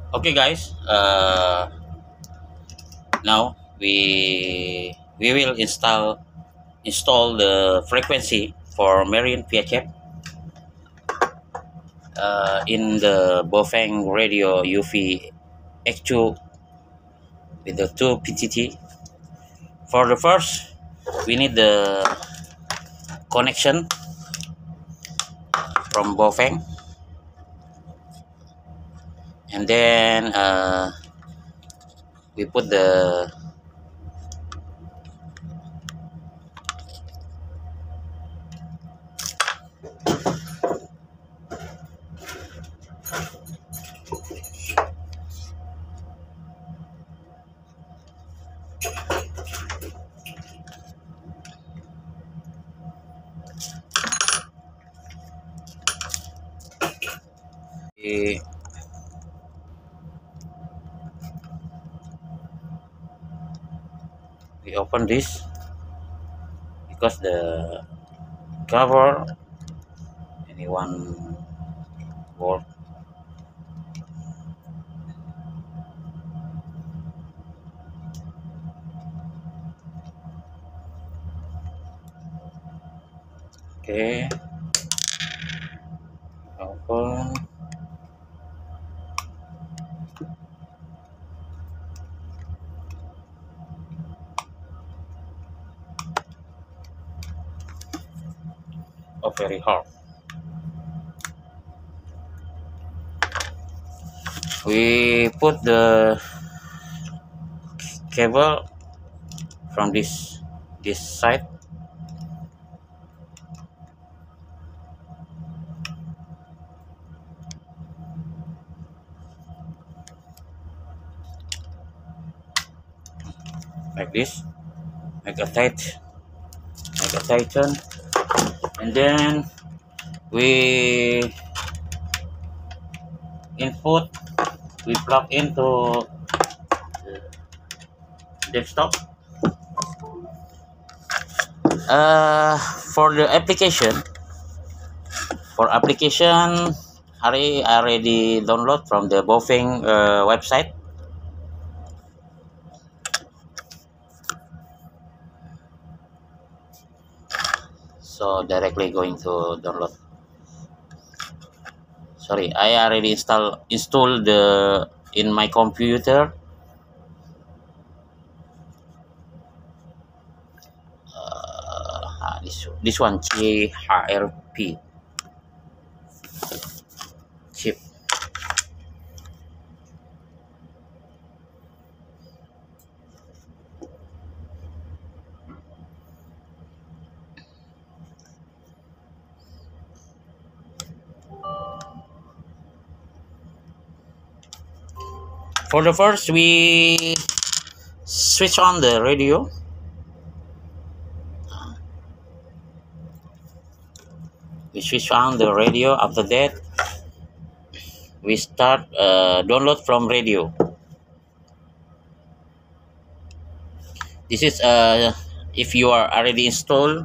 Okay, guys. Now we will install the frequency for Marion VHF in the Bofeng Radio UV X2 with the two PTT. For the first, we need the connection from Bofeng, and then we put the we, we open this because the cover anyone work. Okay, open. Oh, very hard. We put the cable from this side. Like this, make a tighten, and then we input, we plug into the desktop. For the application, I already download from the Bofeng website. So directly going to download. Sorry, I already installed the in my computer. This one CHRP chip. For the first, we switch on the radio. We switch on the radio. After that, we start download from radio. This is if you are already installed,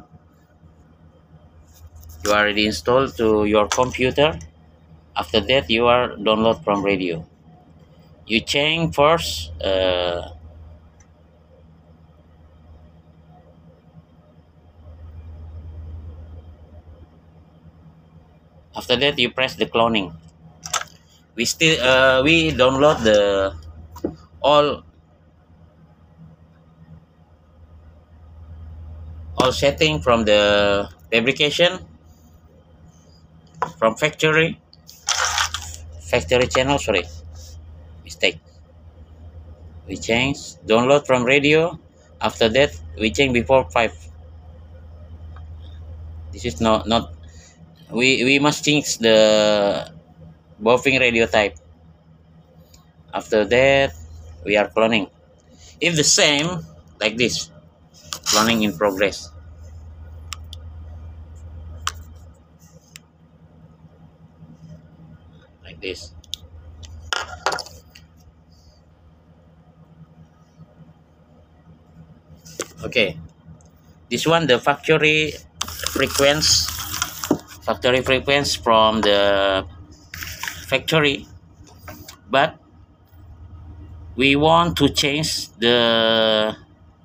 to your computer. After that, you are download from radio. You change first. After that, you press the cloning. We download the all setting from the fabrication from factory channel. Sorry, mistake. We change download from radio. After that, we change before 5. This is not we must change the Bofeng radio type. After that, we are cloning. If the same, like this, cloning in progress. Like this. Okay. This one, the factory frequency from the factory, but we want to change the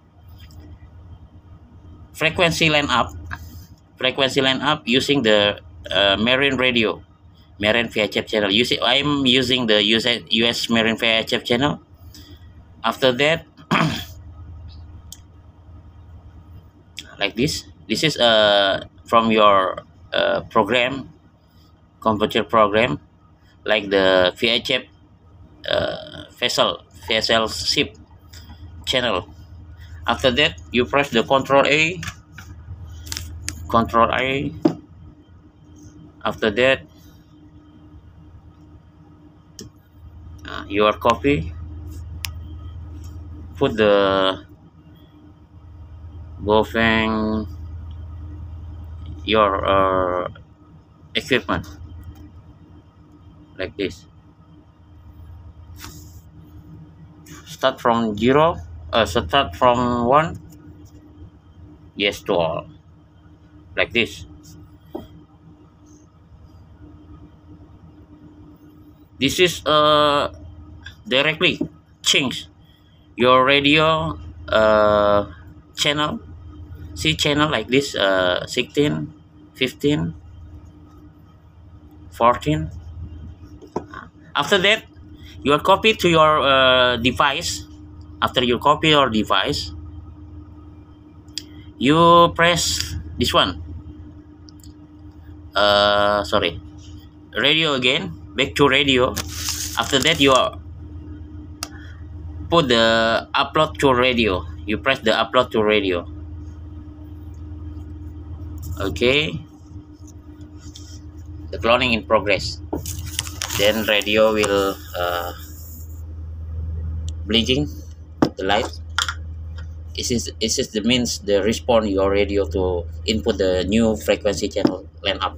frequency line up using the Marine radio, Marine VHF channel. I'm using the US Marine VHF channel. After that, like this is from your computer program, like the VHF vessel ship channel. After that, you press the Control A. After that, your copy, put the Baofeng your equipment like this. Start from 0, start from 1, yes to all, like this. This is directly change your radio channel. See channel like this, 16, 15, 14. After that, you are copy to your device. After you copy your device, you press this one. Sorry, radio again. Back to radio. After that, you put the upload to radio. You press the upload to radio. Okay, the cloning in progress. Then radio will blinking the light. This is the means the respond your radio to input the new frequency channel line up.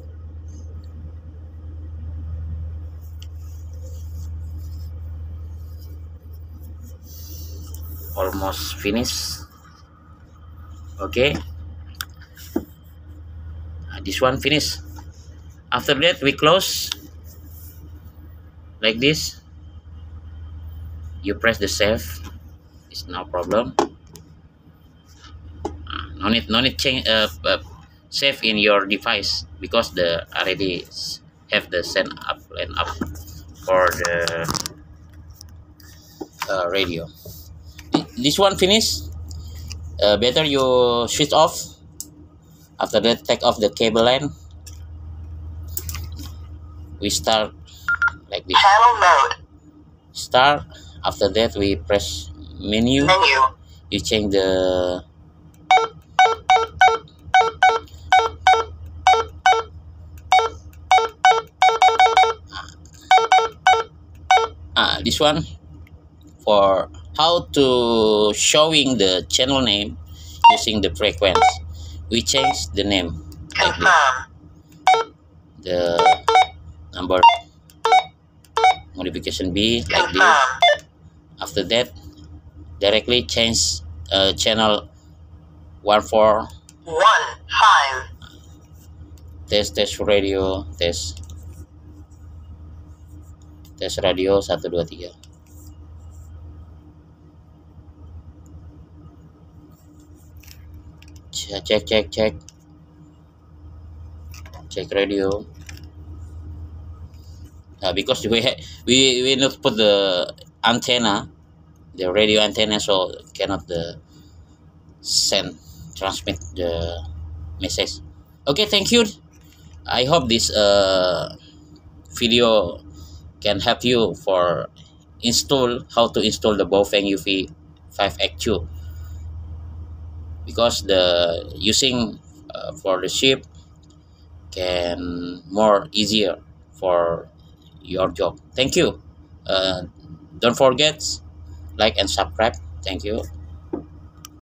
Almost finished. Okay, this one finished. After that, we close like this. You press the save. It's no problem. No need change save in your device because the already have the send up and up for the radio. This one finished. Better you switch off. After that, take off the cable line. We start like this. Channel mode. Start. After that, we press menu. You change the this one for how to showing the channel name using the frequency. We change the name like this. The number modification B like this. After that, directly change channel 1415. Test radio, test radio 1 2 3. Check radio. Because we not put the antenna, the radio antenna, so cannot transmit the message. Okay, thank you. I hope this video can help you for how to install the Baofeng UV5X2, because the using for the ship can more easier for your job. Thank you. Don't forget like and subscribe. Thank you.